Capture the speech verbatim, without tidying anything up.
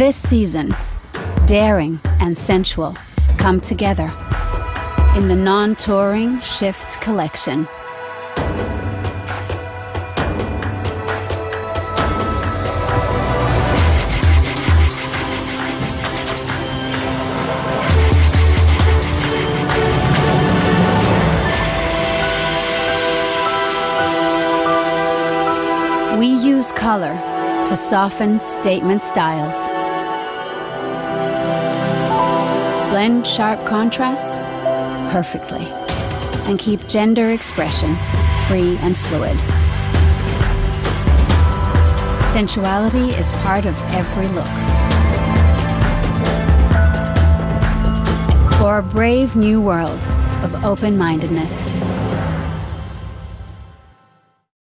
This season, daring and sensual come together in the Nontouring Shift collection. We use color to soften statement styles. Blend sharp contrasts perfectly and keep gender expression free and fluid. Sensuality is part of every look. For a brave new world of open-mindedness.